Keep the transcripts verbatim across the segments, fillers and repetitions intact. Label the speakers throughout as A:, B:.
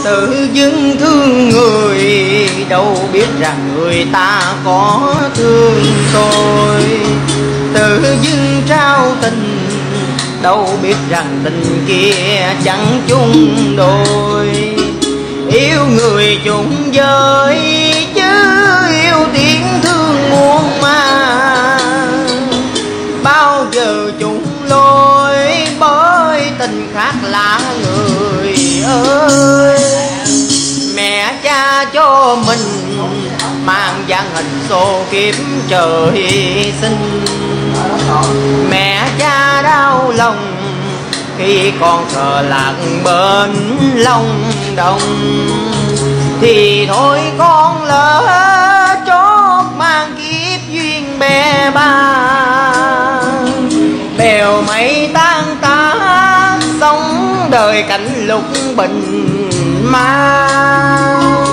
A: tự dưng thương người, đâu biết rằng người ta có thương tôi. Tự dưng trao tình, đâu biết rằng tình kia chẳng chung đôi. Yêu người chung giới chứ yêu tiếng thương muôn mà, bao giờ chung lối bởi tình khác lạ người ơi. Mẹ cha cho mình mang dáng hình số kiếp trời sinh, mẹ cha đau lòng khi con thờ lạc bên Long Đồng. Thì thôi con lỡ chót mang kiếp duyên bè ba, bèo mây tan tác sống đời cảnh lục bình mang.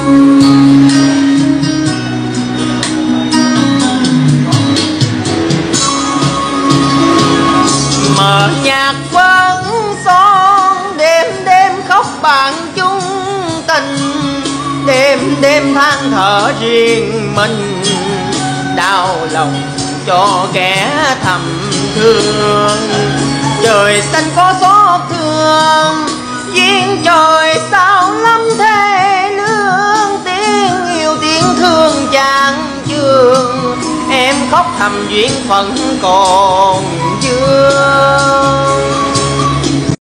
A: Mở nhạc vang son đêm đêm khóc bạn chung tình, đêm đêm than thở riêng mình, đau lòng cho kẻ thầm thương. Trời xanh có xót thương, duyên trời sao lắm thế lương, tiếng yêu tiếng thương chán chường, em khóc thầm duyên phận còn chưa.